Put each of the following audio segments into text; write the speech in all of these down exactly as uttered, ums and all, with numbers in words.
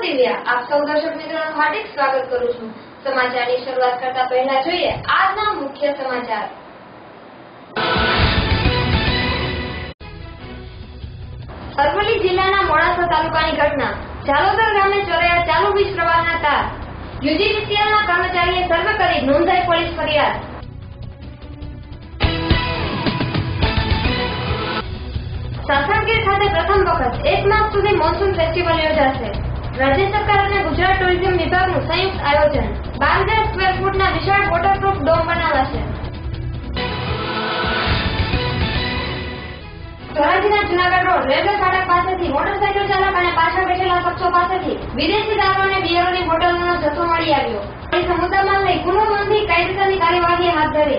દિવ્યા આપ સૌ દર્શક મિત્રોનું હાર્દિક સ્વાગત કરું છું। સમાચારની શરૂઆત કરતા પહેલા જોઈએ આજના મુખ્ય સમાચાર। અરવલ્લી જિલ્લાના મોડાસા તાલુકાની ઘટના। જાલોદર ગામે ચોરાયા ચાલુ વીજ પ્રવાહના તાર। યુજીવીસીએલના કર્મચારીએ સર્વે કરી નોંધાઈ પોલીસ ફરિયાદ। સાસણગીર ખાતે પ્રથમ વખત એક માસ સુધી મોન્સૂન ફેસ્ટિવલ યોજાશે। રાજ્ય સરકાર અને ગુજરાત ટુરિઝમ વિભાગનું સંયુક્ત આયોજન। બાર હજાર સ્ક્વેર ફૂટના વિશાળ વોટરપ્રૂફ ડોમ બનાવાશે। ધોરાજીના જૂનાગઢ રોડ રેલવે ફાટક પાસેથી મોટરસાઇકલ ચાલક અને પાછળ બેઠેલા શખ્સો પાસેથી વિદેશી દારૂ અને બિયરોની બોટલનો જથ્થો મળી આવ્યો। પોલીસે મુદ્દામાલ લઈ ગુનો નોંધી કાયદેસરની કાર્યવાહી હાથ ધરી।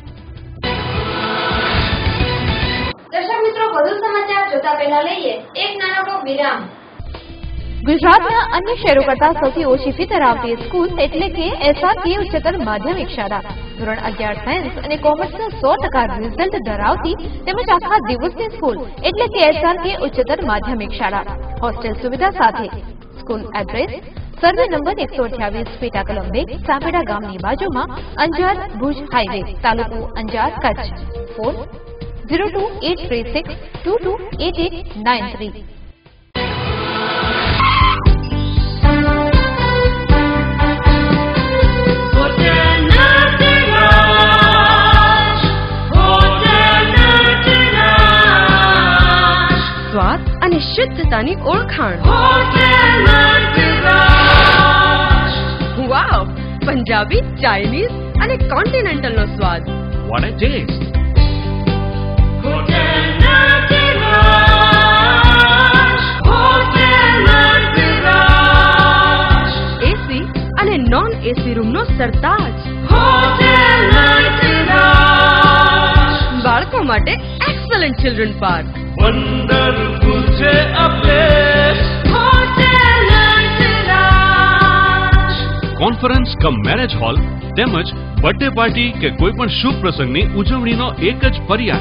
દર્શક મિત્રો, વધુ સમાચાર જોતા પહેલા લઈએ એક નાનકડો વિરામ। ગુજરાતના અન્ય શહેરો કરતા સૌથી ઓછી ફી ધરાવતી સ્કૂલ એટલે કે એસઆરકે ઉચ્ચતર માધ્યમિક શાળા। ધોરણ અગિયાર સાયન્સ અને કોમર્સના સો ટકા રિઝલ્ટ ધરાવતી તેમજ આખા દિવસની સ્કૂલ એટલે કે એસઆરકે ઉચ્ચતર માધ્યમિક શાળા। હોસ્ટેલ સુવિધા સાથે। સ્કૂલ એડ્રેસ સર્વે નંબર એકસો અઠ્યાવીસ પેટા કલમ બે, સાંભેડા ગામની બાજુમાં, અંજાર ભુજ હાઈવે, તાલુકો Anjar, Kutch. Phone zero two eight three six two two eight eight nine three। સ્વાદ અને શુદ્ધતાની ઓળખાણ। વાવ! પંજાબી, ચાઇનીઝ અને કોન્ટિનેન્ટલ નો સ્વાદ। What a taste! એસી અને નોન એસી રૂમ નો સરતાજ। બાળકો માટે એક્સલન્ટ ચિલ્ડ્રન પાર્ક। Wonderful છે આ place. Conference cum marriage hall તેમજ બર્થડે પાર્ટી કે કોઈ પણ શુભ પ્રસંગની ઉજવણીનો એક જ પર્યાય।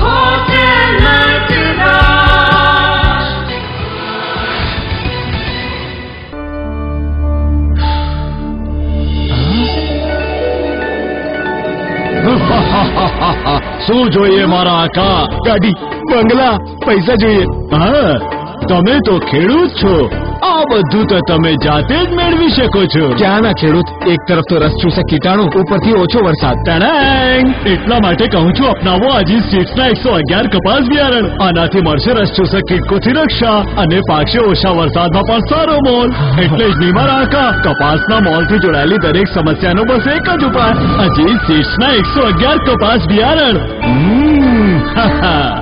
શું જોઈએ મારા આકા? ગાડી, બંગલા, પૈસા જોઈએ? હા, તમે તો ખેડૂત છો, આ બધું તો તમે જાતે જ મેળવી શકો છો। ક્યાંના ખેડૂત? એક તરફ તો રસ ચૂસે કીટાણુ, ઉપરથી ઓછો વરસાદ। ટણાંગ! એટલા માટે કહું છું, અપનાવો અજીત સીડ્સના એકસો અગિયાર કપાસ બિયારણ। આનાથી મળશે રસ ચૂસક કીટકોથી રક્ષા અને પાકશે ઓછા વરસાદમાં પણ સારો મોલ। એટલે જ નહીં મારા આકા, કપાસના મોલથી જોડાયેલી દરેક સમસ્યાનો બસ એક જ ઉપાય, અજીત સીડ્સના એકસો અગિયાર કપાસ બિયારણ। હમ હા હા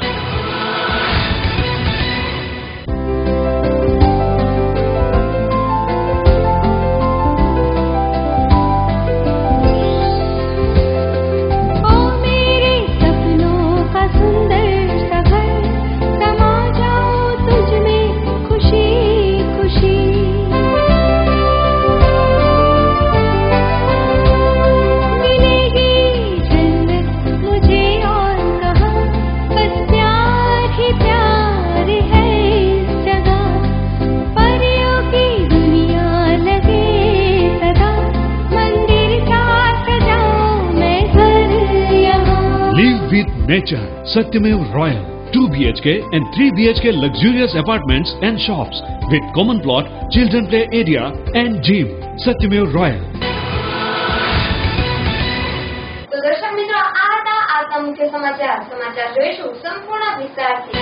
Nature, Satyamev Royal, two B H K and three B H K luxurious apartments and shops with common plot, children play area and gym. Satyamev Royal. તો દર્શક મિત્રો, આ હતા આજના મુખ્ય સમાચાર। સમાચાર જોઈશું સંપૂર્ણ વિસ્તારથી।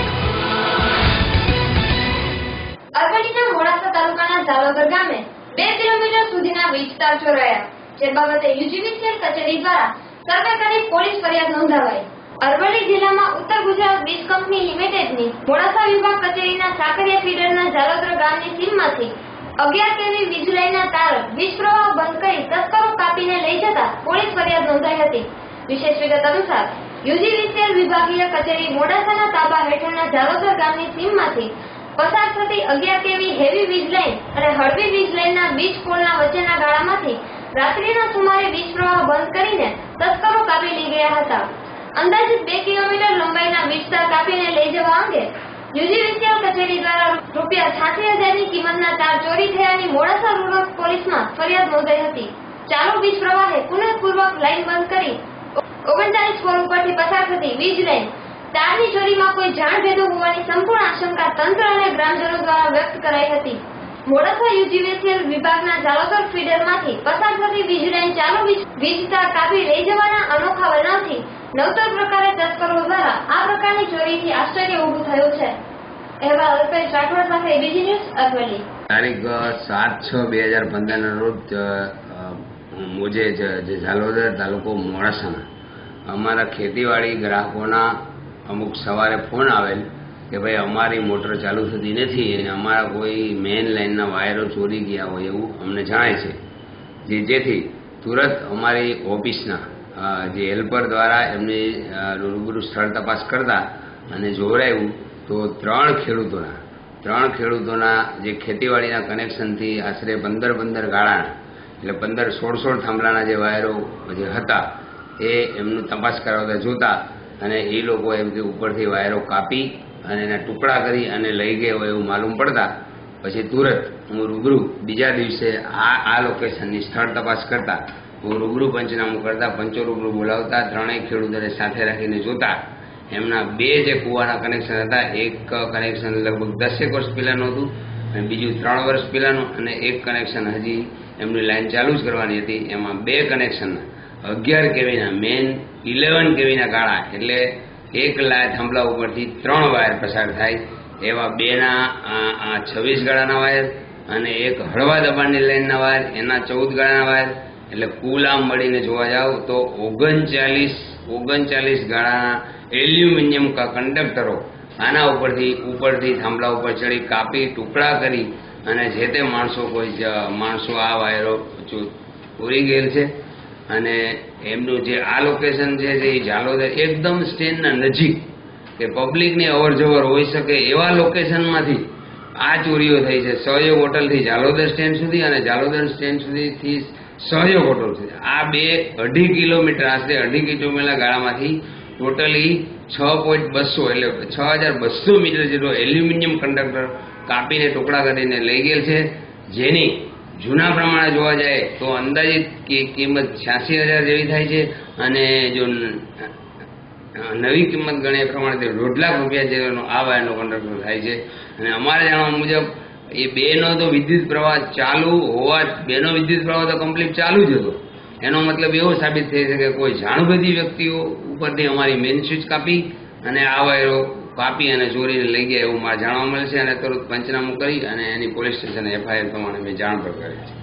અરવલ્લીના મોડાસા તાલુકાના જાલોદર ગામે બે કિલોમીટર સુધીના વીજ તાર ચોરાયા, જે બાબતે યુજીવીસીએલ કચેરી દ્વારા સર્વે કરી પોલીસ ફરિયાદ નોંધાવાઈ। અરવલ્લી જિલ્લામાં ઉત્તર ગુજરાત વીજ કંપની લિમિટેડની મોડાસા વિભાગ કચેરીના સાકરિયા ફીડરના જાલોદર ગામની સીમમાંથી અગિયાર કેવી વીજ લાઈનના તાર વીજ પ્રવાહ બંધ કરી તસ્કરો કાપીને લઈ જતા પોલીસ ફરિયાદ નોંધાઈ હતી। વિશેષ વિગત અનુસાર યુજીવીસીએલ વિભાગીય કચેરી મોડાસાના તાબા હેઠળના જાલોદર ગામની સીમમાંથી પસાર થતી અગિયાર કેવી હેવી વીજ લાઈન અને હળવી વીજ લાઈનના વીજ પોલના વચ્ચેના ગાળામાંથી રાત્રિના સુમારે વીજ પ્રવાહ બંધ કરીને તસ્કરો કાપી લઈ ગયા હતા। અંદાજિત બે કિલોમીટર લંબાઈના વીજ તાર કાપીને લઈ જવા અંગે યુજીવીસીએલ કચેરી દ્વારા રૂપિયા છ્યાસી હજારની કિંમતના તાર ચોરી થયાની મોડાસા રૂરલ પોલીસમાં ફરિયાદ નોંધાઈ હતી. ચાલુ વીજ પ્રવાહે પુનઃપૂર્વક લાઈન બંધ કરી ઓગણચાલીસ પોલ ઉપરથી પસાર થતી વીજ લાઈન તારની ચોરીમાં કોઈ જાણ ભેદો હોવાની સંપૂર્ણ આશંકા તંત્ર અને ગ્રામજનો દ્વારા વ્યક્ત કરાઈ હતી. મોડાસા યુજીવીસીએલ વિભાગના જાલોદર ફીડરમાંથી પસાર થતી વીજ લાઈન ચાલુ વીજ તાર કાપી લઈ જવાના અનોખા બનાવથી નવતર પ્રકારે તસ્કરો દ્વારા આ પ્રકારની ચોરીથી આશ્ચર્ય ઊભું થયું છે. અહેવાલ અલ્પેશ રાઠોડ સાથે એબીજી ન્યૂઝ અરવલ્લી. તારીખ સાત છ બે હજાર પંદર ના રોજ મુજે જે ઝાલોદર તાલુકો મોડાસાના અમારા ખેતીવાડી ગ્રાહકોના અમુક સવારે ફોન આવેલ કે ભાઈ અમારી મોટર ચાલુ થતી નથી અને અમારા કોઈ મેઇન લાઇનના વાયરો ચોરી ગયા હોય એવું અમને જણાય છે. જે જેથી તુરંત અમારી ઓફિસના જે હેલ્પર દ્વારા એમની રૂબરૂ સ્થળ તપાસ કરતા અને જોવરાયું તો ત્રણ ખેડૂતોના ત્રણ ખેડૂતોના જે ખેતીવાડીના કનેક્શનથી આશરે પંદર પંદર ગાળાના એટલે પંદર સોળ સોળ થાંભલાના જે વાયરો જે હતા એ એમનું તપાસ કરાવતા જોતા અને એ લોકો એમ કે ઉપરથી વાયરો કાપી અને એના ટુકડા કરી અને લઈ ગયા હોય એવું માલુમ પડતા પછી તુરંત હું રૂબરૂ બીજા દિવસે આ આ લોકેશનની સ્થળ તપાસ કરતા હું રૂબરૂ પંચનામું કરતા પંચો રૂબરૂ બોલાવતા ત્રણેય ખેડૂતોને સાથે રાખીને જોતા એમના બે જે કૂવાના કનેક્શન હતા એક કનેક્શન લગભગ દસેક વર્ષ પહેલાંનું હતું અને બીજું ત્રણ વર્ષ પહેલાંનું અને એક કનેક્શન હજી એમની લાઈન ચાલુ જ કરવાની હતી. એમાં બે કનેક્શનના અગિયાર કેવીના મેન ઇલેવન કેવીના ગાળા એટલે એક લાય થાંભલા ઉપરથી ત્રણ વાયર પસાર થાય એવા બેના છવ્વીસ ગાળાના વાયર અને એક હળવા દબાણની લાઈનના વાયર એના ચૌદ ગાળાના વાયર એટલે કુલ આમ મળીને જોવા જાવ તો ઓગણચાલીસ ઓગણચાલીસ ગાળાના એલ્યુમિનિયમ કા કંડક્ટરો આના ઉપરથી ઉપરથી થાંભલા ઉપર ચડી કાપી ટુકડા કરી અને જે તે માણસો કોઈ માણસો આ વાયરો પૂરી ગયેલ છે. અને એમનું જે આ લોકેશન છે એ ઝાલોદર એકદમ સ્ટેન્ડના નજીક કે પબ્લિકની અવર જવર હોઈ શકે એવા લોકેશનમાંથી આ ચોરીઓ થઈ છે. સહયોગ હોટલથી ઝાલોદર સ્ટેન્ડ સુધી અને ઝાલોદર સ્ટેન્ડ સુધીથી સહયોગ હોટલ સુધી આ બે અઢી કિલોમીટર આશરે અઢી કિલોમીટર ગાળામાંથી ટોટલી છ પોઈન્ટ બસો એટલે છ હજાર બસો મીટર જેટલો એલ્યુમિનિયમ કંડક્ટર કાપીને ટુકડા કરીને લઈ ગયેલ છે. જેની જૂના પ્રમાણે જોવા જાય તો અંદાજિત કિંમત છ્યાસી હજાર જેવી થાય છે અને જો નવી કિંમત ગણે એ પ્રમાણે દોઢ લાખ રૂપિયા જેવાનો આ વાયરનો કંડક્ટર થાય છે. અને અમારે જાણવા મુજબ એ બેનો તો વિદ્યુત પ્રવાહ ચાલુ હોવા બેનો વિદ્યુત પ્રવાહ તો કમ્પ્લીટ ચાલુ જ હતો. એનો મતલબ એવો સાબિત થઈ શકે કોઈ જાણબધી વ્યક્તિઓ ઉપરથી અમારી મેઇન સ્વિચ કાપી અને આ વાયરો કાપી અને ચોરીને લઈ ગયા એવું મારે જાણવા મળે છે. અને તરત પંચનામું કરી અને એની પોલીસ સ્ટેશન એફઆઈઆર પ્રમાણે મેં જાણ પણ કરી છે.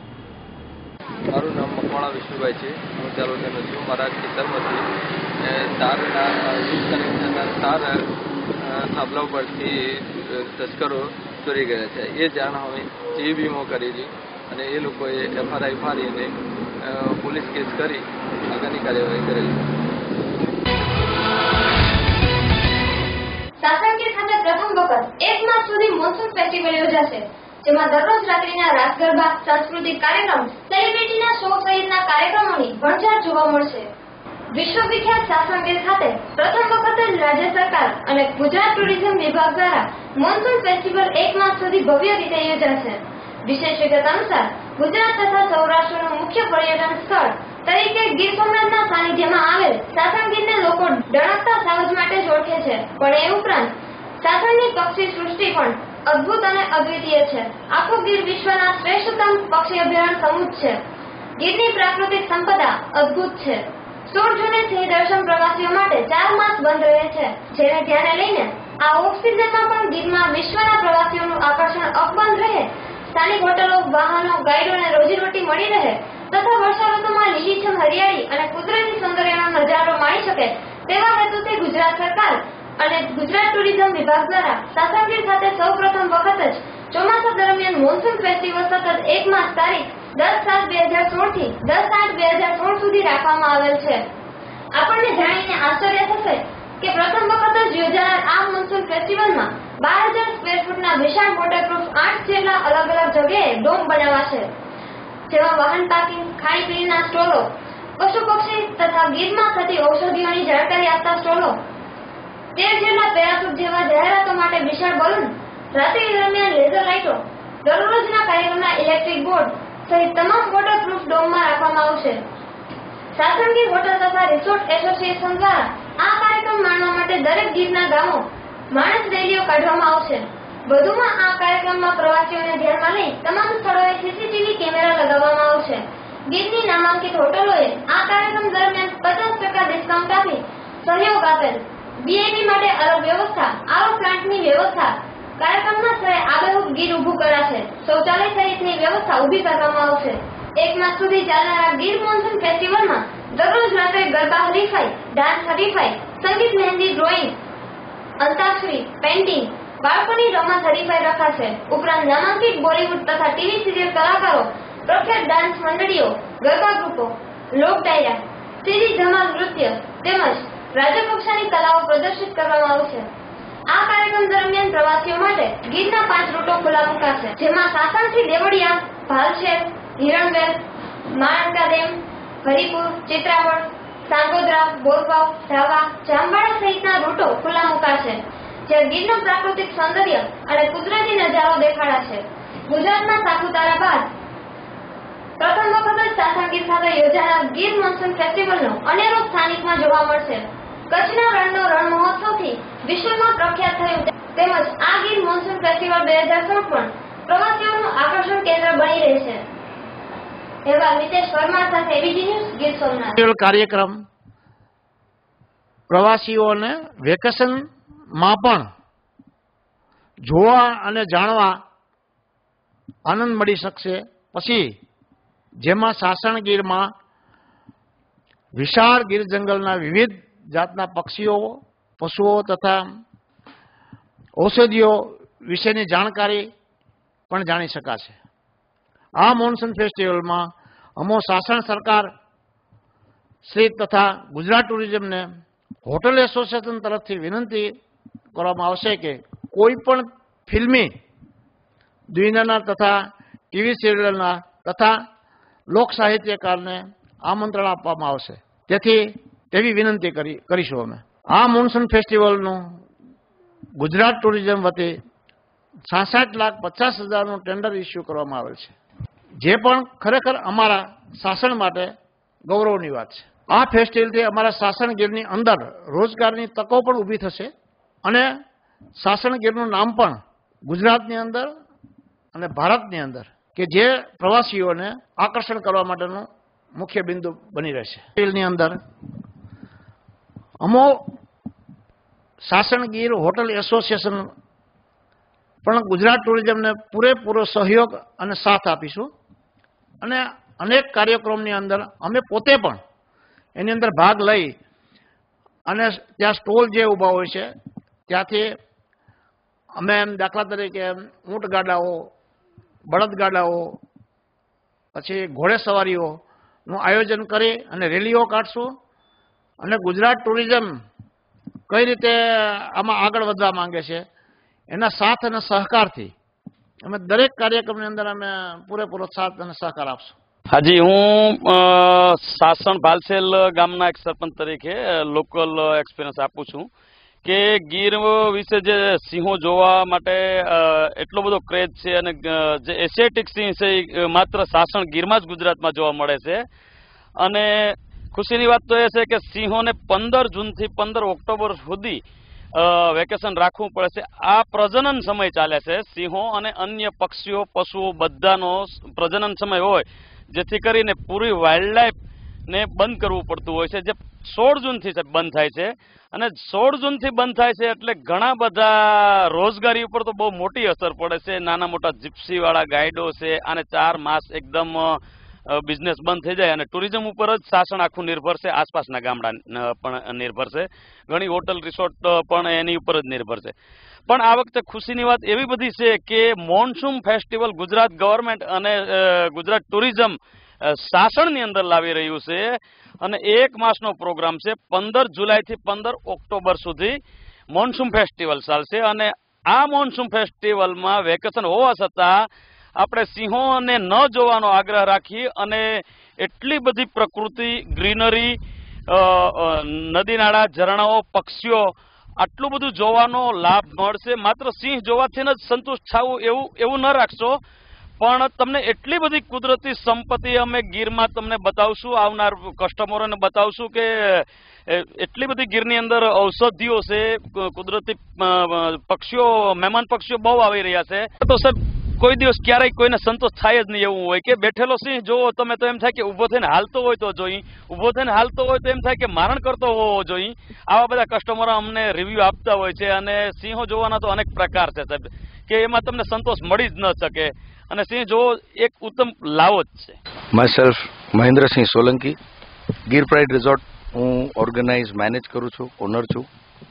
મારું નામ મકવાણા વિષ્ણુભાઈ છે. હું ચાલોદરનો છું. મારા ખેતરમાંથી તારના વીજ કનેક્શનના તાર થાંભલા ઉપરથી તસ્કરો ચોરી ગયા છે. એ જાણ હવે જીબીમાં કરેલી અને એ લોકોએ એફઆરઆઈ ફાડીને પોલીસ કેસ કરી આગળની કાર્યવાહી કરેલી. સાસણગીર ખાતે પ્રથમ વખત એક માસ સુધી મોન્સૂન ફેસ્ટિવલ યોજાશે, જેમાં દરરોજ રાત્રિના રાસ ગરબા, સાંસ્કૃતિક કાર્યક્રમ, સેલિબ્રિટીના શો સહિતના કાર્યક્રમોની ભરમાર જોવા મળશે. વિશ્વવિખ્યાત સાસણગીર ખાતે પ્રથમ વખત જ રાજ્ય સરકાર અને ગુજરાત ટુરિઝમ વિભાગ દ્વારા મોન્સૂન ફેસ્ટિવલ એક માસ સુધી ભવ્ય રીતે યોજાશે. વિશેષ વિગત અનુસાર ગુજરાત તથા સૌરાષ્ટ્રનું મુખ્ય પર્યટન સ્થળ તરીકે ગીર સોમનાથના સાનિધ્યમાં આવેલ સાસણગીરને લોકો ડણકતા સાવજ માટે જ ઓળખે છે, પણ એ ઉપરાંત સાસણની પક્ષી સૃષ્ટિ પણ અદ્ભુત અને અદ્વિતીય છે. આખું ગીર વિશ્વના શ્રેષ્ઠતમ પક્ષી અભયારણ્ય સમૂહ છે. ગીરની પ્રાકૃતિક સંપદા અદ્ભુત છે. સોળ જૂને સિંહ દર્શન પ્રવાસીઓ માટે ચાર માસ બંધ રહે છે, જેને ધ્યાને લઈને આ ઓફ સિઝનમાં પણ ગીરમાં વિશ્વના પ્રવાસીઓનું આકર્ષણ અકબંધ રહે, સ્થાનિક હોટલો, વાહનો, ગાઈડોને રોજીરોટી મળી રહે તથા વર્ષા ઋતુમાં લીલીછમ હરિયાળી અને કુદરતી સૌંદર્યનો નજારો માણી શકે તેવા હેતુથી ગુજરાત સરકાર અને ગુજરાત ટુરિઝમ વિભાગ દ્વારા સાસણગીર ખાતે સૌ પ્રથમ વખત જ ચોમાસા દરમિયાન મોન્સૂન ફેસ્ટિવલ સતત એક માસ તારીખ દસ સાત બે હજાર સોળ થી દસ આઠ બે હજાર સોળ સુધી રાખવામાં આવેલ છે. આપણને જાણીને આશ્ચર્ય થશે કે પ્રથમ વખત જ યોજાનાર આ મોન્સૂન ફેસ્ટિવલમાં બાર હજાર સ્ક્વેર ફૂટના વિશાળ વોટરપ્રૂફ આઠ જેટલા અલગ અલગ જગ્યાએ ડોમ બનાવાશે, જેમાં વાહન પાર્કિંગ, ખાણીપીણીના સ્ટોલો, પશુ પક્ષી તથા ગીરમાં થતી ઔષધિઓની જાણકારી આપતા સ્ટોલો, તેર જેટલા પેરાશૂટ જેવા જાહેરાતો માટે વિશાળ બલૂન રાત્રિ દરમિયાન લેઝર લાઇટો, દરરોજના કાર્યક્રમના ઇલેક્ટ્રિક બોર્ડ સહિત તમામ વોટરપ્રૂફ ડોમમાં રાખવામાં આવશે. સાસણગીર હોટલ તથા રિસોર્ટ એસોસિએશન દ્વારા આ કાર્યક્રમ માણવા માટે દરેક ગીરના ગામો માણસ રેલીઓ કાઢવામાં આવશે. વધુમાં આ કાર્યક્રમમાં પ્રવાસીઓને ધ્યાનમાં લઈ તમામ સ્થળોએ સીસીટીવી કેમેરા લગાવવામાં આવશે. ગીરની નામાંકિત હોટલોએ આ કાર્યક્રમ દરમિયાન પચાસ ટકા ડિસ્કાઉન્ટ આપી સહયોગ આપેલ. વીઆઈપી માટે અલગ વ્યવસ્થા, આરો પ્લાન્ટની વ્યવસ્થા, કાર્યક્રમના સ્થળે આબેહૂબ ગીર ઊભું કરાશે. શૌચાલય સહિતની વ્યવસ્થા ઊભી કરવામાં આવશે. એક માસ સુધી ચાલનારા ગીર મોન્સૂન ફેસ્ટિવલમાં દરરોજ રાત્રે ગરબા હરીફાઈ, ડાન્સ હરીફાઈ, સંગીત, મહેંદી, ડ્રોઈંગ, અંતાક્ષરી, પેઇન્ટિંગ, બાળકોની રમત હરીફાઈ રખાશે. ઉપરાંત નામાંકિત બોલીવુડ તથા ટીવી સિરિયલ કલાકારો, પ્રખ્યાત ડાન્સ મંડળીઓ, ગરબા ગ્રુપો, લોક ડાયરા, સીડી ધમાલ નૃત્ય તેમજ રાજ્યકક્ષાની કલાઓ પ્રદર્શિત કરવામાં આવશે. આ કાર્યક્રમ દરમિયાન પ્રવાસીઓ માટે ગીરના પાંચ રૂટો ખુલ્લા મુકાશે, જેમાં સાસણથી દેવળિયા, ભાલશેર, હિરણબેર, માણકા ડેમ, હરિપુર, ચિત્રાવડ, સાંગોદરા, બોરગાવ, ધાવા, જામવાડા સહિતના રૂટો ખુલ્લા મુકાશે, જ્યાં ગીરનું પ્રાકૃતિક સૌંદર્ય અને કુદરતી નજારો દેખાડાશે. ગુજરાતમાં સાપુતારા બાદ પ્રથમ વખત જ સાસણગીર ખાતે યોજાનાર ગીર મોન્સૂન ફેસ્ટિવલનો અનેરો સ્થાનિકમાં જોવા મળશે. કચ્છના રણનો રણ મહોત્સવથી વિશ્વમાં પ્રખ્યાત થયું તેમજ આ ગીર મોન્સૂન ફેસ્ટિવલ બે હજાર સોળ પણ પ્રવાસીઓનું આકર્ષણ કેન્દ્ર બની રહેશે. એવા મિતેશ પરમાર સાથે એબીજી ન્યૂઝ, ગીર સોમનાથ. કાર્યક્રમ પ્રવાસીઓને વેકેશનમાં પણ જોવા અને જાણવા આનંદ મળી શકશે. પછી જેમાં સાસણગીરમાં વિશાળ ગીર જંગલના વિવિધ જાતના પક્ષીઓ, પશુઓ તથા ઔષધિઓ વિશેની જાણકારી પણ જાણી શકાશે. આ મોન્સૂન ફેસ્ટિવલમાં અમો સાસણ સરકાર શ્રી તથા ગુજરાત ટુરિઝમને હોટલ એસોસિએશન તરફથી વિનંતી કરવામાં આવશે કે કોઈ પણ ફિલ્મી દ્વિનાના તથા ટીવી સિરિયલના તથા લોક સાહિત્યકારને આમંત્રણ આપવામાં આવશે. તેથી તેવી વિનંતી કરી કરીશું અમે. આ મોન્સૂન ફેસ્ટિવલનું ગુજરાત ટુરિઝમ વતી છાસઠ લાખ પચાસ હજારનું ટેન્ડર ઇસ્યુ કરવામાં આવેલ છે, જે પણ ખરેખર અમારા શાસન માટે ગૌરવની વાત છે. આ ફેસ્ટિવલથી અમારા સાસણગીરની અંદર રોજગારની તકો પણ ઊભી થશે અને સાસણગીરનું નામ પણ ગુજરાતની અંદર અને ભારતની અંદર કે જે પ્રવાસીઓને આકર્ષણ કરવા માટેનું મુખ્ય બિંદુ બની રહેશે. ફેસ્ટિવલની અંદર અમો સાસણગીર હોટલ એસોસિએશન પણ ગુજરાત ટુરિઝમને પૂરેપૂરો સહયોગ અને સાથ આપીશું અને અનેક કાર્યક્રમની અંદર અમે પોતે પણ એની અંદર ભાગ લઈ અને ત્યાં સ્ટોલ જે ઊભા હોય છે ત્યાંથી અમે એમ દાખલા તરીકે ઊંટ ગાડાઓ, બળદ ગાડાઓ, પછી ઘોડે સવારીઓનું આયોજન કરી અને રેલીઓ કાઢશું અને ગુજરાત ટુરિઝમ કઈ રીતે આમાં આગળ વધવા માંગે છે એના સાથ અને સહકારથી અમે દરેક કાર્યક્રમની અંદર અમે પૂરેપૂરો સાથ અને સહકાર આપશું. હાજી, હું સાસણ ભાલસેલ ગામના એક સરપંચ તરીકે લોકલ એક્સપિરિયન્સ આપું છું કે ગીર વિશે જે સિંહો જોવા માટે એટલો બધો ક્રેઝ છે અને જે એશિયાટિક સિંહ છે એ માત્ર સાસણ ગીરમાં જ ગુજરાતમાં જોવા મળે છે. અને ખુશીની વાત તો એ છે કે સિંહોને પંદર જૂનથી પંદર ઓક્ટોબર સુધી વેકેશન રાખવું પડે છે. આ પ્રજનન સમય ચાલે છે. સિંહો અને અન્ય પક્ષીઓ, પશુઓ બધાનો પ્રજનન સમય હોય, જેથી કરીને પૂરી વાઇલ્ડ લાઈફને બંધ કરવું પડતું હોય છે, જે સોળ જૂનથી બંધ થાય છે. અને સોળ જૂનથી બંધ થાય છે એટલે ઘણા બધા રોજગારી ઉપર તો બહુ મોટી અસર પડે છે. નાના મોટા જીપ્સીવાળા ગાઈડો છે, આને ચાર માસ એકદમ બિઝનેસ બંધ થઈ જાય અને ટુરિઝમ ઉપર જ સાસણ આખું નિર્ભર છે. આસપાસના ગામડા પણ નિર્ભર છે, ઘણી હોટલ રિસોર્ટ પણ એની ઉપર જ નિર્ભર છે. પણ આ વખતે ખુશીની વાત એવી બધી છે કે મોન્સૂન ફેસ્ટિવલ ગુજરાત ગવર્મેન્ટ અને ગુજરાત ટુરિઝમ સાસણની અંદર લાવી રહ્યું છે અને એક માસનો પ્રોગ્રામ છે. પંદર જુલાઈથી પંદર ઓક્ટોબર સુધી મોન્સૂન ફેસ્ટિવલ ચાલશે અને આ મોન્સૂન ફેસ્ટિવલમાં વેકેશન હોવા છતાં આપણે સિંહોને ન જોવાનો આગ્રહ રાખી અને એટલી બધી પ્રકૃતિ, ગ્રીનરી, નદી નાળા, ઝરણાઓ, પક્ષીઓ આટલું બધું જોવાનો લાભ મળશે. માત્ર સિંહ જોવાથી જ સંતુષ્ટ થવું એવું એવું ન રાખશો, પણ તમને એટલી બધી કુદરતી સંપત્તિ અમે ગીરમાં તમને બતાવશું, આવનાર કસ્ટમરોને બતાવશું કે એટલી બધી ગીરની અંદર ઔષધિઓ છે, કુદરતી પક્ષીઓ, મહેમાન પક્ષીઓ બહુ આવી રહ્યા છે. તો સાહેબ કોઈ દિવસ ક્યારેય કોઈને સંતોષ થાય જ નહીં એવું હોય કે બેઠેલો સિંહ જોવો તમે તો એમ થાય કે ઊભો થઈને હાલતો હોય તો જોઈ, ઊભો થઈને હાલતો હોય તો એમ થાય કે મારણ કરતો હોવો જોઈ. આવા બધા કસ્ટમરો અમને રિવ્યુ આપતા હોય છે. અને સિંહો જોવાના તો અનેક પ્રકાર છે સાહેબ, કે એમાં તમને સંતોષ મળી જ ન શકે. અને સિંહ જોવો એક ઉત્તમ લાવો જ છે. Myself Mahendrasinh Solanki, Gir pride resort હું ઓર્ગેનાઇઝ મેનેજ કરું છું, ઓનર છું.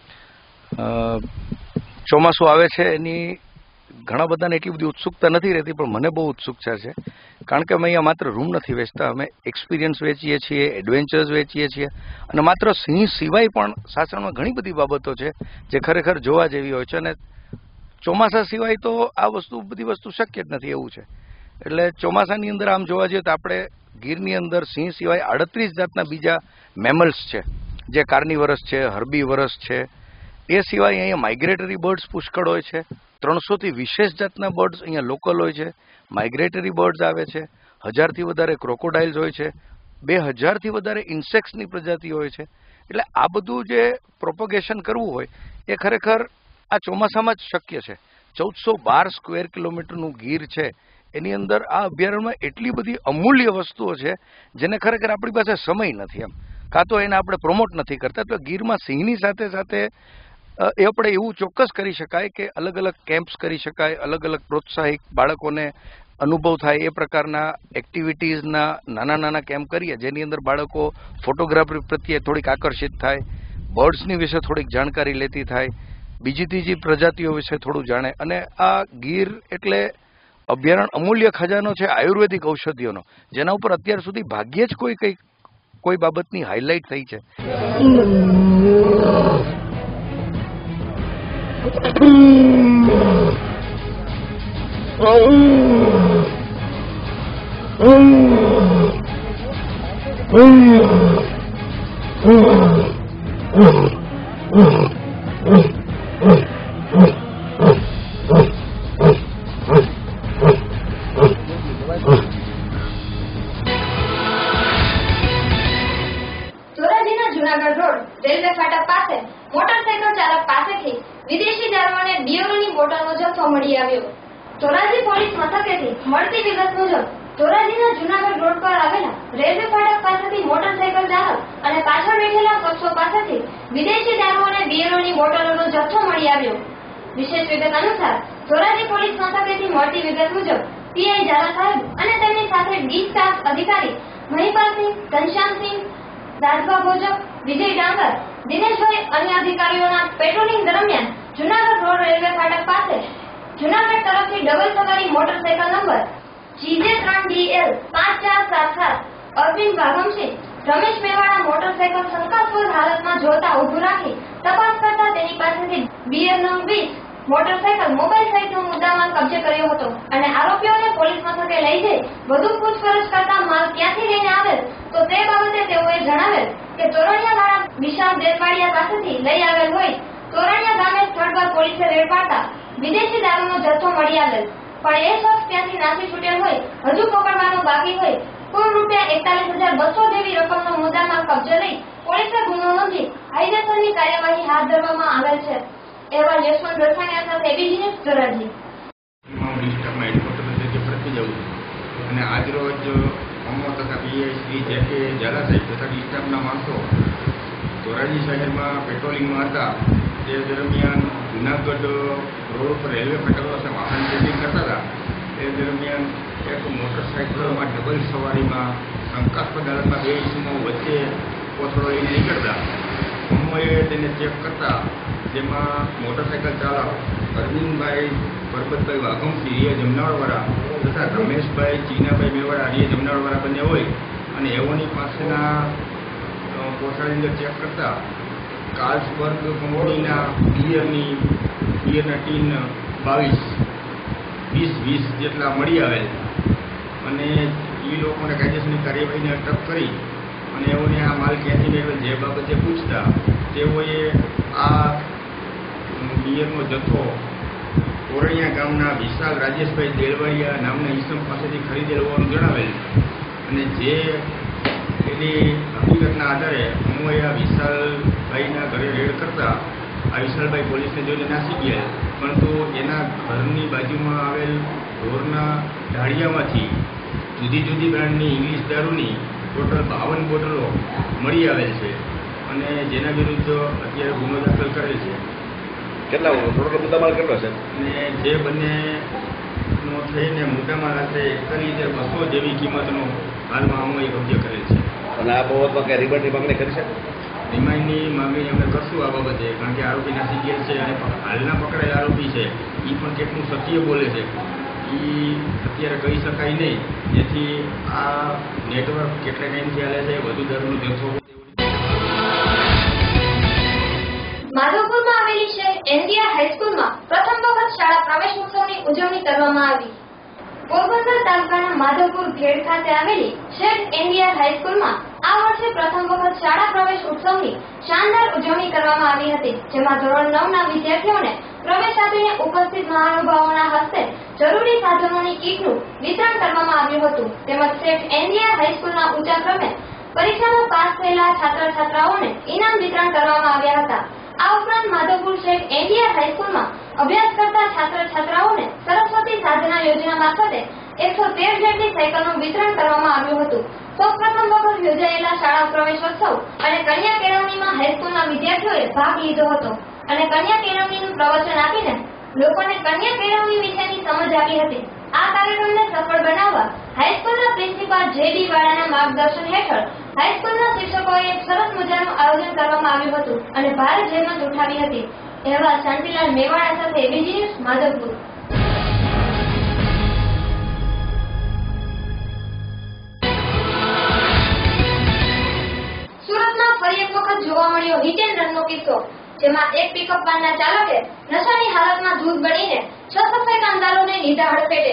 ચોમાસું આવે છે એની ઘણા બધાને એટલી બધી ઉત્સુકતા નથી રહેતી, પણ મને બહુ ઉત્સુકતા છે. કારણ કે અમે અહીંયા માત્ર રૂમ નથી વેચતા, અમે એક્સપિરિયન્સ વેચીએ છીએ, એડવેન્ચર્સ વેચીએ છીએ. અને માત્ર સિંહ સિવાય પણ સાસણમાં ઘણી બધી બાબતો છે જે ખરેખર જોવા જેવી હોય છે. અને ચોમાસા સિવાય તો આ વસ્તુ બધી વસ્તુ શક્ય જ નથી એવું છે. એટલે ચોમાસાની અંદર આમ જોવા જઈએ તો આપણે ગીરની અંદર સિંહ સિવાય આડત્રીસ જાતના બીજા મેમલ્સ છે, જે કાર્નિવરસ છે, હર્બીવરસ છે. એ સિવાય અહીંયા માઇગ્રેટરી બર્ડ્સ પુષ્કળ હોય છે. ત્રણસોથી વિશેષ જાતના બર્ડ્સ અહીંયા લોકલ હોય છે, માઇગ્રેટરી બર્ડ્સ આવે છે. હજારથી વધારે ક્રોકોડાઇલ્સ હોય છે, બે હજારથી વધારે ઇન્સેક્ટ્સની પ્રજાતિ હોય છે. એટલે આ બધું જે પ્રોપોગેશન કરવું હોય એ ખરેખર આ ચોમાસામાં જ શક્ય છે. ચૌદસો બાર સ્ક્વેર કિલોમીટરનું ગીર છે, એની અંદર આ અભયારણ્યમાં એટલી બધી અમૂલ્ય વસ્તુઓ છે જેને ખરેખર આપણી પાસે સમય નથી, એમ કાં તો એને આપણે પ્રમોટ નથી કરતા. તો ગીરમાં સિંહની સાથે સાથે એ આપણે એવું ચોક્કસ કરી શકાય કે અલગ અલગ કેમ્પ્સ કરી શકાય, અલગ અલગ પ્રોત્સાહિત બાળકોને અનુભવ થાય એ પ્રકારના એક્ટિવિટીઝના નાના નાના કેમ્પ કરીએ, જેની અંદર બાળકો ફોટોગ્રાફી પ્રત્યે થોડીક આકર્ષિત થાય, બર્ડ્સની વિશે થોડીક જાણકારી લેતી થાય, બીજી ત્રીજી પ્રજાતિઓ વિશે થોડું જાણે. અને આ ગીર એટલે અભયારણ્ય અમૂલ્ય ખજાનો છે આયુર્વેદિક ઔષધિઓનો, જેના ઉપર અત્યાર સુધી ભાગ્યે જ કોઈ કઈ કોઈ બાબતની હાઇલાઇટ થઈ છે. જુનાગઢ રોડ રેલવે ફાટક પાસે મોટરસાયકલ ચાલક પાસેથી વિદેશી દારૂ અને બિયરની બોટલનો જથ્થો મળી આવ્યો. ધોરાજી પોલીસ મથકેથી મળતી વિગત મુજબ ધોરાજીના જુનાગઢ રોડ પર આવેલા રેલવે ફાટક પાસેથી મોટરસાયકલ ચાલક અને પાછળ બેઠેલા શખ્સો પાસેથી વિદેશી દારૂ અને બિયરની બોટલોનો જથ્થો મળી આવ્યો. વિશેષ વિગત અનુસાર ધોરાજી પોલીસ મથકેથી મળતી વિગત મુજબ પીઆઈ ઝાલા સાહેબ અને તેમની સાથે ડી સ્ટાફ અધિકારી મહિપાલસિંહ, ઘનશ્યામસિંહ, રાજભા ભોજક, વિજય ડાંગર, દિનેશભાઈ અન્ય અધિકારીઓના પેટ્રોલિંગ દરમિયાન જુનાગઢ રોડ રેલવે ફાટક પાસે જુનાગઢ તરફથી ડબલ સવારી મોટરસાયકલ નંબર જીજે ત્રણ ડીએલ પાંચ ચાર સાત સાત અરવિંદ ભાગમસિંહ, રમેશ મેવાડા મોટરસાયકલ શંકાસ્પદ હાલતમાં જોતા ઉભું રાખી તપાસ કરતા તેની પાસેથી બિયર નંગ વીસ, મોટરસાયકલ, મોબાઈલ સહિતનો મુદ્દામાલ કબજે કર્યો હતો. અને આરોપીઓને પોલીસ મથકે લઈ જઈ વધુ પૂછપરછ કરતા માલ ક્યાંથી લઈને આવેલ તો તે બાબતે તેઓએ જણાવેલ કે તોરણિયાવાળા વિશાળ દેલવાડિયા પાસેથી લઈ આવેલ હોય. તોરણિયા ગામે સ્થળ પર પોલીસે રેડ પાડતા વિદેશી દારૂનો જથ્થો મળી આવેલ, પણ એ શખ્સ ત્યાંથી નાસી છૂટેલ હોય, હજુ પકડવાનો બાકી હોય. કુલ રૂપિયા એકતાલીસ હજાર બસો જેવી રકમનો મુદ્દામાલ કબજે લઈ પોલીસે ગુનો નોંધી કાયદેસરની કાર્યવાહી હાથ ધરવામાં આવેલ છે. એવા યશવંત રસાણિયા સાથે એબીજી ન્યૂઝ ધોરાજી. અને આજરોજ અમો તથા પીઆઈ શ્રી જે કે ઝાલા સાહેબ તથા ડિસ્ટાફના માણસો ધોરાજી શહેરમાં પેટ્રોલિંગમાં હતા. તે દરમિયાન જુનાગઢ રોડ પર રેલવે ફાટક પાસે વાહન ચેકિંગ કરતા હતા. તે દરમિયાન એક મોટરસાઇકલમાં ડબલ સવારીમાં શંકાસ્પદ હાલતમાં બે ઇસમો વચ્ચે કોથળો લઈને નીકળતા. અમોએ તેને ચેક કરતા જેમાં મોટરસાઇકલ ચાલક અરવિંદભાઈ પરબતભાઈ વાઘમસિંહ રિયા જમનાળવાળા તથા રમેશભાઈ ચીનાભાઈ મેવાડા રિયા જમનાળવાળા બંને હોય. અને એઓની પાસેના કોથળાની અંદર ચેક કરતા કાર્લ્સબર્ગ કંપનીના બિયરની બિયરના ટીન બાવીસ વીસ વીસ જેટલા મળી આવેલ. અને એ લોકોને કાયદેસરની કાર્યવાહીને અટક કરી અને એઓને આ માલ ક્યાંથી મેળવેલ જે બાબતે પૂછતા તેઓએ આ બિયરનો જથ્થો કોરણિયા ગામના વિશાલ રાજેશભાઈ દેલવાડિયા નામના ઈસમ પાસેથી ખરીદેલ હોવાનું જણાવેલ અને જે એની હકીકતના આધારે હું આ વિશાલભાઈના ઘરે રેડ કરતા આ વિશાલભાઈ પોલીસને જોઈને નાસી ગયા, પરંતુ એના ઘરની બાજુમાં આવેલ ઢોરના ઢાળિયામાંથી જુદી જુદી બ્રાન્ડની ઇંગ્લિશ દારૂની ટોટલ બાવન બોટલો મળી આવેલ છે અને જેના વિરુદ્ધ અત્યારે ગુનો દાખલ કરેલ છે. કેટલા થોડો મુદ્દામાલ કેટલો છે? અને જે બંનેનો થઈને મુદ્દામાલ આશરે એકતાલીસ હજાર બસો જેવી કિંમતનો હાલમાં અમોએ કબજે કરેલ છે. અને આ બાબતમાં કંઈ રિમાન્ડની માંગણી કરી છે? રિમાન્ડની માંગણી અમે કરશું આ બાબતે, કારણ કે આરોપી નાસી ગયેલ છે અને હાલના પકડાયેલ આરોપી છે એ પણ કેટલું સત્ય બોલે છે એ અત્યારે કહી શકાય નહીં, જેથી આ નેટવર્ક કેટલા ટાઈમથી ચાલે છે, વધુ દરનો જથ્થો. માધવપુરમાં આવેલી છે એનડીઆર હાઈસ્કૂલમાં પ્રથમ વખત શાળા પ્રવેશ ઉત્સવની ઉજવણી કરવામાં આવી. પોરબંદર તાલુકાના માધવપુર ઘેડ ખાતે આવેલી શેઠ એનડીઆર હાઈસ્કૂલમાં આ વર્ષે પ્રથમ વખત શાળા પ્રવેશ ઉત્સવની શાનદાર ઉજવણી કરવામાં આવી હતી, જેમાં ધોરણ નવ ના વિદ્યાર્થીઓને પ્રવેશ આપીને ઉપસ્થિત મહાનુભાવોના હસ્તે જરૂરી સાધનોની કીટનું વિતરણ કરવામાં આવ્યું હતું. તેમજ શેઠ એનડીઆર હાઈસ્કૂલના ઊંચા ક્રમે પરીક્ષામાં પાસ થયેલા છાત્ર છાત્રાઓને ઇનામ વિતરણ કરવામાં આવ્યા હતા. આ ઉપરાંત માધવપુર શેઠ એનડીઆર હાઈસ્કૂલમાં અભ્યાસ કરતા છાત્ર છાત્રાઓને સરસ્વતી સાધના યોજના મારફતે એકસો તેર જેટલી સાયકલનું વિતરણ કરવામાં આવ્યું હતું. સૌપ્રથમ વખત યોજાયેલા શાળા પ્રવેશોત્સવ અને કન્યા કેળવણીમાં હાઈસ્કૂલના વિદ્યાર્થીઓએ ભાગ લીધો હતો અને કન્યા કેળવણીનું પ્રવચન આપીને લોકોને કન્યા કેળવણી વિશેની સમજ આપી હતી. આ કાર્યક્રમને સફળ બનાવવા હાઈસ્કૂલના પ્રિન્સિપાલ જે ડી વાળાના માર્ગદર્શન હેઠળ હાઈસ્કૂલના શિક્ષકોએ એક સરસ મજાનું આયોજન કરવામાં આવ્યું હતું અને ભારે જહેમત ઉઠાવી હતી. અહેવાલ શાંતિલાલ મેવાડા સાથે એબીજી ન્યૂઝ માધવપુર. સુરતમાં ફરી એક વખત જોવા મળ્યો હિટ એન્ડ રનનો કિસ્સો, જેમાં એક પિકઅપ વાનના ચાલકે નશાની હાલતમાં ધૂત બનીને છ સફાઈ કામદારોને લીધા હડફેટે.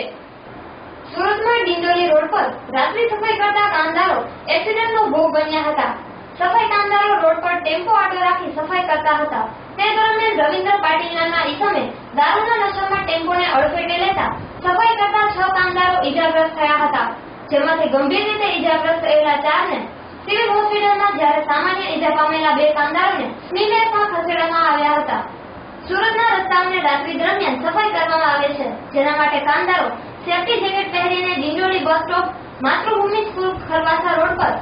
સુરતમાં ડિંડોલી રોડ પર રાત્રિ સફાઈ કરતા કામદારો એક્સિડન્ટનો ભોગ બન્યા હતા. સફાઈ કામદારો રોડ પર ટેમ્પો આડો રાખી સફાઈ કરતા હતા. તે દરમિયાન રવિન્દ્ર પાટીલ નામના ઈસમે દારૂના નશામાં ટેમ્પોને અડફેટે લેતા સફાઈ કરતા છ કામદારો ઈજાગ્રસ્ત થયા હતા, જેમાંથી ગંભીર રીતે ઈજાગ્રસ્ત થયેલા ચારને સિવિલ હોસ્પિટલમાં જ્યારે સામાન્ય ઈજા પામેલા બે કામદારોને સ્મીમેરમાં ખસેડવામાં આવ્યા હતા. સુરતના રસ્તાઓને રાત્રિ દરમિયાન સફાઈ કરવામાં આવે છે, જેના માટે કામદારો સેફટી જેકેટ પહેરીને Dindoli bus stop Matrubhumi school Kharvasa road પર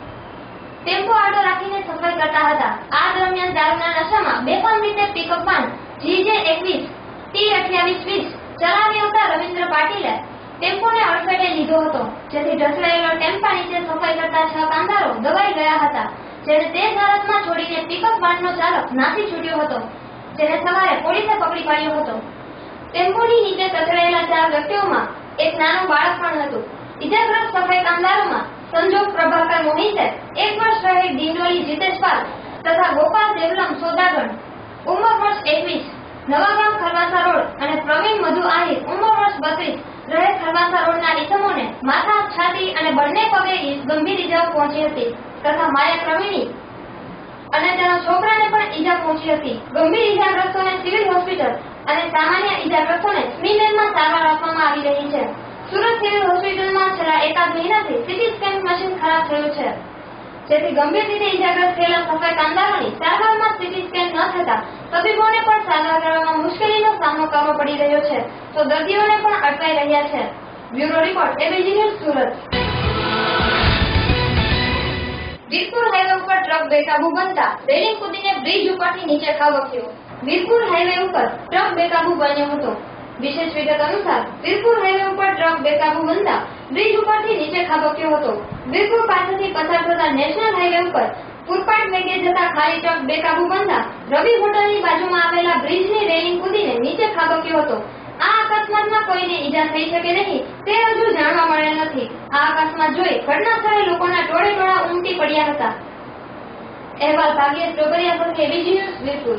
ટેમ્પો આડો રાખીને સફાઈ કરતા હતા. આ દરમિયાન દારૂના નશામાં બેફામ રીતે પિકઅપ વાન જીજે એકવીસ ટી અઠ્યાવીસ વીસ ચલાવી આવતા રવિન્દ્ર પાટીલે ટેમ્પોને અડફેટે લીધો હતો, જેથી ઢસડાયેલો ટેમ્પા નીચે સફાઈ કરતા છ કામદારો દબાઈ ગયા હતા, જેને તે હાલતમાં છોડીને પિકઅપ વાનનો ચાલક નાસી છૂટ્યો હતો, જેને સવારે પોલીસે પકડી પાડ્યો હતો. ટેમ્પોની નીચે કચડાયેલા ચાર વ્યક્તિઓમાં એક નાનું બાળક પણ હતું. ઇજાગ્રસ્ત સફાઈ કામદારોમાં સંજોગ પ્રભાકર મોહિતે એક વર્ષ રહે ડિંડોલી જીતેશ પાલ તથા ગોપાલ દેવલમ સોદાગણ ઉંમર વર્ષ એકવીસ નવાગામ ખરવાસા રોડ અને પ્રવીણ મધુ આહિર ઉંમર વર્ષ બત્રીસ રહે ખરવાસા રોડના ઈસમોને માથા, છાતી અને બંને પગે ગંભીર ઈજાઓ પહોંચી હતી તથા માયા પ્રવીણી અને તેના છોકરાને પણ ઈજા પહોંચી હતી. ગંભીર ઈજાગ્રસ્તોને સિવિલ હોસ્પિટલ અને સામાન્ય ઈજાગ્રસ્તોને સ્મીમેરમાં સારવાર આપવામાં આવી રહી છે. સુરત સિવિલ હોસ્પિટલમાં છેલ્લા એકાદ મહિનાથી સીટી સ્કેન મશીન ખરાબ થયું છે, જેથી ગંભીર રીતે ઈજાગ્રસ્ત થયેલા સફાઈ કામદારોની સારવારમાં સીટી સ્કેન ન થતા તબીબોને પણ સારવાર કરવામાં મુશ્કેલીનો સામનો કરવો પડી રહ્યો છે, તો દર્દીઓને પણ અટકાઈ રહ્યા છે. Bureau report ABG news Surat. Virpur highway ઉપર ટ્રક બેકાબુ બનતા રેલિંગ કૂદીને બ્રિજ ઉપરથી નીચે ખાબક્યો. વીરપુર હાઈવે ઉપર ટ્રક બેકાબુ બન્યો હતો. વિશેષ વિગત અનુસાર વીરપુર હાઈવે ઉપર ટ્રક બેકાબુ બનતા બ્રિજ ઉપરથી નીચે ખાબક્યો હતો. વીરપુર પાસેથી પસાર થતા નેશનલ હાઈવે ઉપર પૂરપાટ વેગે જતા ખાલી ટ્રક બેકાબુ બનતા રવિ હોટલની બાજુમાં આવેલા બ્રિજની રેલિંગ કૂદીને નીચે ખાબક્યો હતો. આ અકસ્માતમાં કોઈને ઈજા થઈ શકે નહીં તે હજુ જાણવા મળેલ નથી. આ અકસ્માત જોઈ ઘટના સ્થળે લોકોના ટોળે ટોળા ઉમટી પડ્યા હતા. અહેવાલ ભાગ્યેશ ડોબરિયા સાથે એબીજી ન્યૂઝ વીરપુર.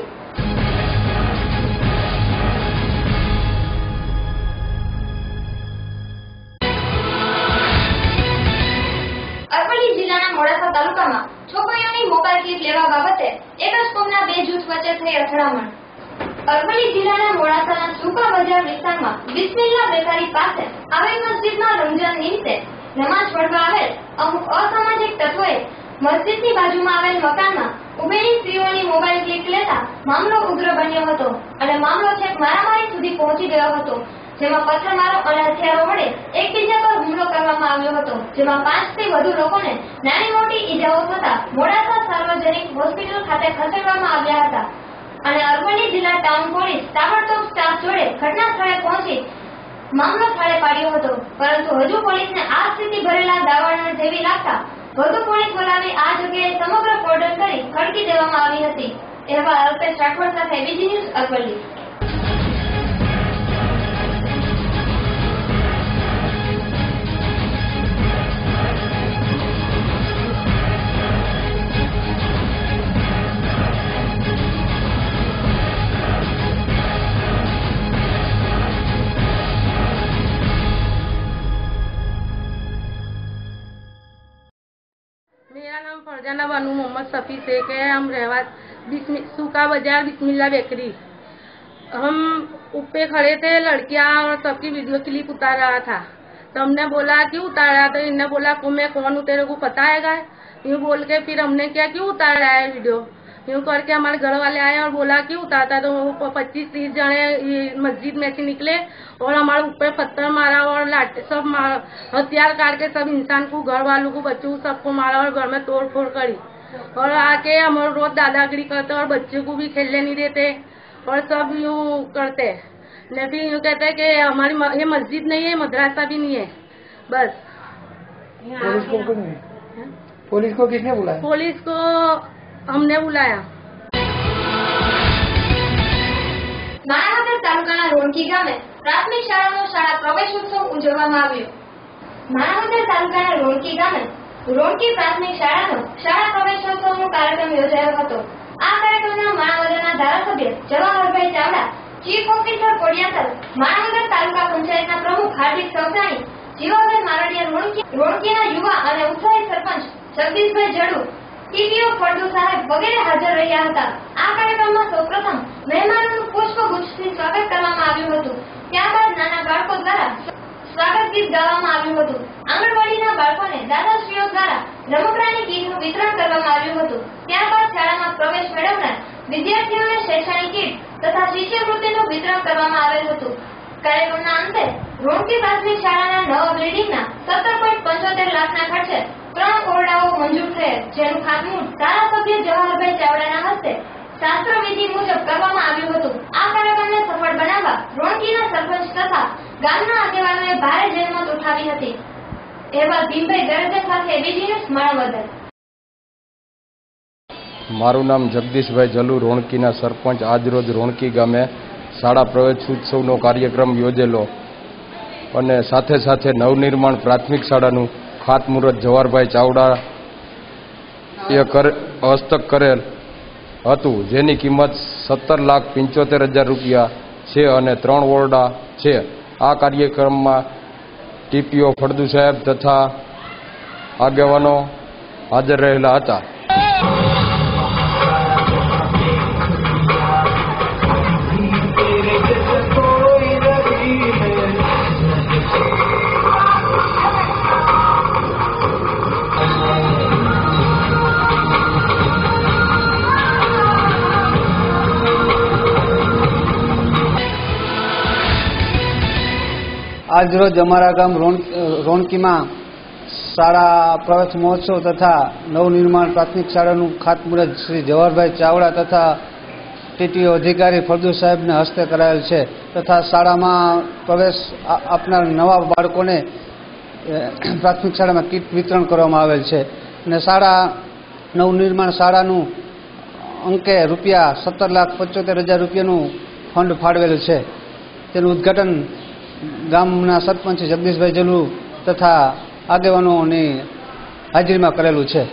અરવલ્લી જિલ્લાના મોડાસા તાલુકામાં છોકરીઓની મોબાઈલ ક્લિપ લેવા બાબતે એક જ કોમના બે જૂથ વચ્ચે થઈ અથડામણ. અરવલ્લી જિલ્લાના મોડાસાના સુકા બજાર વિસ્તારમાં બિસ્મિલ્લા બેકરી પાસે આવેલ મસ્જિદમાં રમઝાન નિમિત્તે નમાઝ પઢવા આવેલ અમુક અસામાજિક તત્વોએ મસ્જિદની બાજુમાં આવેલ મકાનમાં ઉભેલી સ્ત્રીઓની મોબાઈલ ક્લિપ લેતા મામલો ઉગ્ર બન્યો હતો અને મામલો છેક મારામારી સુધી પહોંચી ગયો હતો, જેમાં પથ્થરમારો અને હથિયારો વડે એકબીજા પર હુમલો કરવામાં આવ્યો હતો, જેમાં પાંચ થી વધુ લોકોને નાની મોટી ઈજાઓ થતા મોડાસા સાર્વજનિક હોસ્પિટલ ખાતે ખસેડવામાં આવ્યા હતા અને અરવલ્લી જિલ્લા ટાઉન પોલીસ તાબડતોબ સ્ટાફ જોડે ઘટના સ્થળે પહોંચી મામલો થાળે પાડ્યો હતો, પરંતુ હજુ પોલીસને આ સ્થિતિ ભરેલા દાવાનળ જેવી લાગતા વધુ પોલીસ બોલાવી આ જગ્યાએ સમગ્ર કોર્ડન કરી ખડકી દેવામાં આવી હતી. અહેવાલ અલ્પેશ રાઠોડ સાથે બીજી ન્યૂઝ અરવલ્લી. मेरा नाम फरजाना बानू मोहम्मद सफ़ी शेख है. हम रहवा सूखा बाजार बिस्मिल्ला बेकरी. हम ऊपर खड़े थे, लड़कियां और सबकी वीडियो क्लिप उतार रहा था. तो हमने बोला क्यों उतारा, तो इन्होंने बोला को मैं कौन हूँ तेरे को पता है. यूँ बोल के फिर हमने क्या क्यों उतार रहा है वीडियो, यूँ करके हमारे घर वाले आए और बोला क्यों उतारता. तो वो पच्चीस तीस जने मस्जिद में से निकले और हमारे ऊपर पत्थर मारा और लाठ सब हथियार काट के सब इंसान को, घर वालों को, बच्चों को सबको मारा और घर में तोड़ फोड़ करी और आके हम रोज दादागिरी करते और बच्चों को भी खेलने नहीं देते और सब यूँ करते ने. फिर यूँ कहते कि हमारी ये मस्जिद नहीं है, मदरसा भी नहीं है. बस पुलिस को पुलिस को किसने बुलाया? पुलिस को हमने बुलाया. માણાવદર તાલુકાના રોણકી ગામે પ્રાથમિક શાળાનો શાળા પ્રવેશોત્સવ ઉજવવામાં આવ્યો. માણાવદર તાલુકાના રોણકી ગામે રોણકી પ્રાથમિક શાળાનો શાળા પ્રવેશોત્સવનો કાર્યક્રમ યોજાયો હતો. આ કાર્યક્રમમાં માણાવદરના ધારાસભ્ય જવાહરભાઈ ચાવડા, ચીફ ઓફિસર કોડિયાતર, માણાવદર તાલુકા પંચાયતના પ્રમુખ હાર્દિક સવસાણી, જીવાભાઈ મારડિયા રોણકી, રોણકીના યુવા અને ઉત્સાહી સરપંચ જગદીશભાઈ જડુ, ટીપીઓ ફળદુ સાહેબ વગેરે હાજર રહ્યા હતા. આ કાર્યક્રમમાં સૌપ્રથમ મહેમાનોનું પુષ્પગુચ્છથી સ્વાગત કરવામાં આવ્યું હતું. ત્યારબાદ નાના બાળકો દ્વારા સ્વાગત ગીત ગાવામાં આવ્યું હતું. આંગણવાડીના બાળકોને દાદાશ્રીઓ દ્વારા રમકડાની કીટનું વિતરણ કરવામાં આવ્યું હતું. ત્યારબાદ શાળામાં પ્રવેશ મેળવનાર વિદ્યાર્થીઓને શૈક્ષણિક કીટ તથા શિષ્યવૃત્તિનું વિતરણ કરવામાં આવેલ હતું. કાર્યક્રમના અંતે રોણકી પ્રાથમિક શાળાના નવા બિલ્ડિંગના સત્તર પોઈન્ટ પંચોતેર લાખના ખર્ચે ત્રણ ઓરડાઓ મંજૂર થયેલ, જેનું ખાતમુહૂર્ત ધારાસભ્ય જવાહરભાઈ ચાવડાના હસ્તે શાસ્ત્રવિધિ મુજબ કરવામાં આવ્યું હતું. આ કાર્યક્રમને સફળ બનાવવા રોણકીના સરપંચ તથા ગામના આગેવાનોએ ભારે જહેમત ઉઠાવી હતી. અહેવાલ ભીમભાઈ ગરજે સાથે બીજી ન્યૂઝ માણાવદર. મારું નામ જગદીશભાઈ જલુ, રોણકીના સરપંચ. આજરોજ રોણકી ગામે શાળા પ્રવેશોત્સવનો કાર્યક્રમ યોજેલો અને સાથે સાથે નવનિર્માણ પ્રાથમિક શાળાનું ખાતમુહૂર્ત જવાહરભાઈ ચાવડા એ હસ્તક કરેલ હતું, જેની કિંમત સત્તર લાખ પંચોતેર હજાર રૂપિયા છે અને ત્રણ ઓરડા છે. આ કાર્યક્રમમાં ટીપીઓ ફળદુ સાહેબ તથા આગેવાનો હાજર રહેલા હતા. આજરોજ અમારા ગામ રોણકીમાં શાળા પ્રવેશ મહોત્સવ તથા નવનિર્માણ પ્રાથમિક શાળાનું ખાતમુહૂર્ત શ્રી જવાહરભાઈ ચાવડા તથા ટીટીઓ અધિકારી ફળદુ સાહેબના હસ્તે કરાયેલ છે. તથા શાળામાં પ્રવેશ આપનાર નવા બાળકોને પ્રાથમિક શાળામાં કીટ વિતરણ કરવામાં આવેલ છે અને શાળા નવનિર્માણ શાળાનું અંકે રૂપિયા સત્તર લાખ પંચોતેર હજાર રૂપિયાનું ફંડ ફાળવેલ છે. તેનું ઉદ્ઘાટન ગામના સરપંચ જગદીશભાઈ જલુ તથા આગેવાનોની હાજરીમાં કરેલું છે.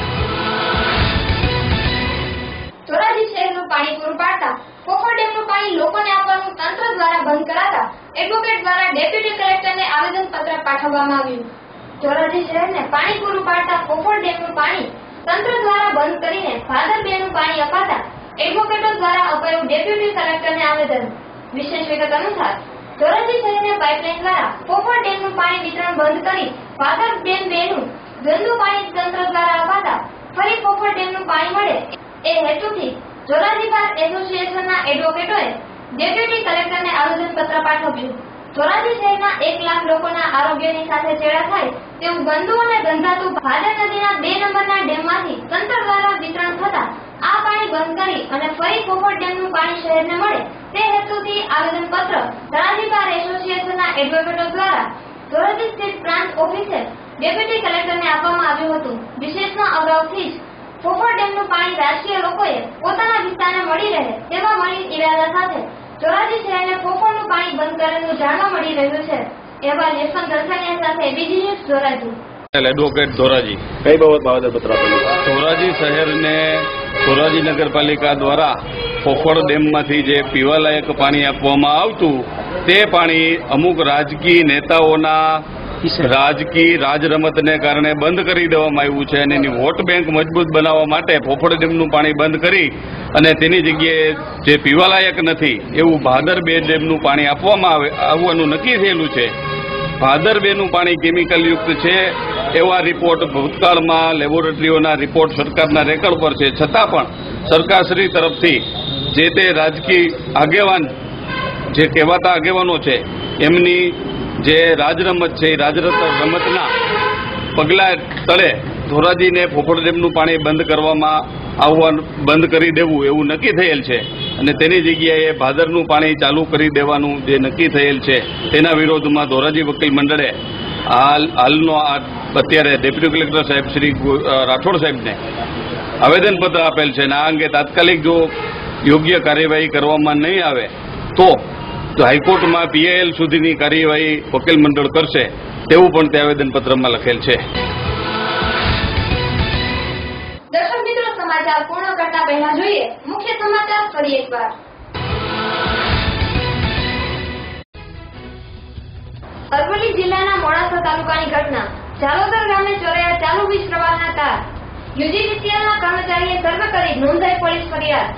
ધોરાજી શહેરનું પાણી પૂરું પાડતા કોફર ડેમનું પાણી લોકોને આપવાનું તંત્ર દ્વારા બંધ કરાતા એડવોકેટ દ્વારા ડેપ્યુટી કલેક્ટરને આવેદનપત્ર પાઠવવામાં આવ્યું. ધોરાજી શહેરને પાણી પૂરું પાડતા કોફર ડેમનું પાણી તંત્ર દ્વારા બંધ કરીને ભાદર બે નું પાણી અપાતા એડવોકેટો દ્વારા અપાયું ડેપ્યુટી કલેક્ટરને આવેદન. વિશેષ વિગત અનુસાર ધોરાજી શહેરને પાઇપલાઇન દ્વારા ફોફળ ડેમનું પાણી વિતરણ બંધ કરી ભાદર ડેમ બે નું ગંદુ પાણી તંત્ર દ્વારા અપાતા ફરી ફોફળ ડેમનું પાણી મળે એ હેતુથી ધોરાજી બાર એસોસિએશનના એડવોકેટોએ ડેપ્યુટી કલેક્ટરને આવેદનપત્ર પાઠવ્યું. ધોરાજી શહેરના એક લાખ લોકોના આરોગ્યની સાથે ચેડા થાય તેવું ગંદુ અને ગંધાતું ભાદર નદીના બે નંબરના ડેમમાંથી તંત્ર દ્વારા વિતરણ થતા આ પાણી બંધ કરી અને ફરી ફોફળ ડેમનું પાણી શહેરને મળે તે હેતુથી આવેદનપત્ર ધોરાજી બાર એસોસિએશનના એડવોકેટો દ્વારા ધોરાજી સ્થિત પ્રાંત ઓફિસે ડેપ્યુટી કલેક્ટરને આપવામાં આવ્યું હતું. વિશેષમાં અગાઉથી જ ફોફળ ડેમનું પાણી રાજકીય લોકોએ પોતાના વિસ્તારને મળી રહે તેવા મલિન ઇરાદા સાથે ધોરાજી શહેરને ફોફળનું પાણી બંધ કરેલું જાણવા મળી રહ્યું છે. એવા લેખન દર્શાનિયા સાથે બીજી ન્યૂઝ ધોરાજી. એડવોકેટ ધોરાજી. કઈ બાબતમાં આવેદનપત્ર આપેલું? ધોરાજી શહેરને ધોરાજી નગરપાલિકા દ્વારા ફોફળ ડેમમાંથી જે પીવાલાયક પાણી આપવામાં આવતું તે પાણી અમુક રાજકીય નેતાઓના રાજકીય રાજરમતને કારણે બંધ કરી દેવામાં આવ્યું છે અને એની વોટ બેંક મજબૂત બનાવવા માટે ફોફળ ડેમનું પાણી બંધ કરી અને તેની જગ્યાએ જે પીવાલાયક નથી એવું ભાદર બે ડેમનું પાણી આપવામાં આવે આવવાનું નક્કી થયેલું છે. ભાદર બે નું પાણી કેમિકલયુક્ત છે એવા રિપોર્ટ ભૂતકાળમાં લેબોરેટરીઓના રિપોર્ટ સરકારના રેકોર્ડ પર છે. છતાં પણ સરકારશ્રી તરફથી જે તે રાજકીય આગેવાન જે કહેવાતા આગેવાનો છે એમની જે રાજરમત છે એ રાજરમતના પગલા તળે ધોરાજીને ફોફળ ડેમનું પાણી બંધ કરવામાં આવવાનું બંધ કરી દેવું એવું નક્કી થયેલ છે અને તેની જગ્યાએ ભાદરનું પાણી ચાલુ કરી દેવાનું જે નક્કી થયેલ છે તેના વિરોધમાં ધોરાજી વકીલ મંડળે હાલ હાલનો આ અત્યારે ડેપ્યુટી કલેક્ટર સાહેબ શ્રી રાઠોડ સાહેબને આવેદનપત્ર આપેલ છે અને આ અંગે તાત્કાલિક જો યોગ્ય કાર્યવાહી કરવામાં નહીં આવે તો હાઈકોર્ટમાં પીઆઈએલ સુધીની કાર્યવાહી વકીલ મંડળ કરશે તેવું પણ તે આવેદનપત્રમાં લખેલ છે. દર્શક મિત્રો, સમાચાર પૂર્ણ કરતા પહેલા જોઈએ મુખ્ય સમાચાર ફરી એકવાર. અરવલ્લી જિલ્લાના મોડાસા તાલુકાની ઘટના. જાલોદર ગામે ચોરાયા ચાલુ વીજ પ્રવાહના તાર. યુજીવીસીએલના કર્મચારીએ સર્વે કરી નોંધાઈ પોલીસ ફરિયાદ.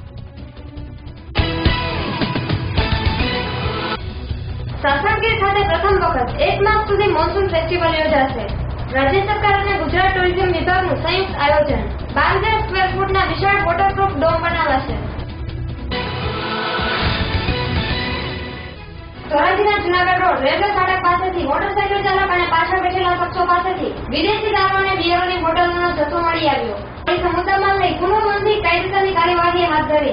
સાસણગીર ખાતે પ્રથમ વખત એક માસ સુધી મોન્સૂન ફેસ્ટિવલ યોજાશે. રાજ્ય સરકાર અને ગુજરાત ટુરિઝમ વિભાગનું સંયુક્ત આયોજન. બાર હજાર સ્ક્વેર ફૂટના વિશાળ વોટરપ્રૂફ ડોમ બનાવાશે. ધોરાજીના જુનાગઢ રોડ રેલવે ફાટક પાસેથી મોટરસાયકલ ચાલક અને પાછળ બેઠેલા શખ્સો પાસેથી વિદેશી દારૂ અને બિયરોની બોટલનો જથ્થો મળી આવ્યો. પોલીસે મુદ્દામાલ લઈ ગુનો નોંધી કાયદેસરની કાર્યવાહી હાથ ધરી.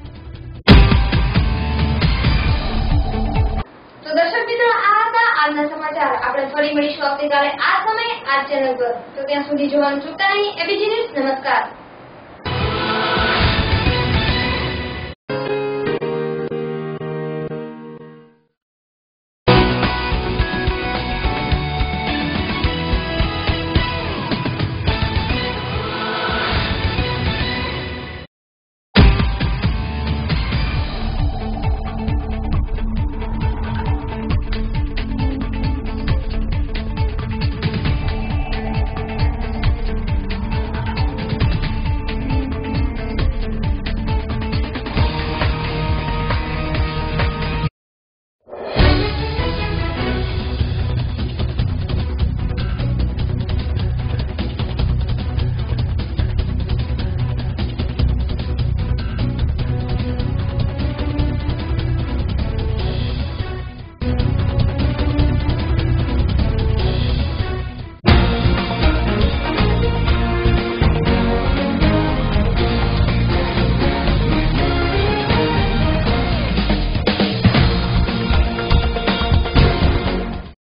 તો દર્શક મિત્રો, આ હતા આજના સમાચાર. આપણે ફરી મળીશું આવતીકાલે આ સમયે આ ચેનલ પર. તો ત્યાં સુધી જોવાનું ચૂકતા નહીં. ABG news. નમસ્કાર.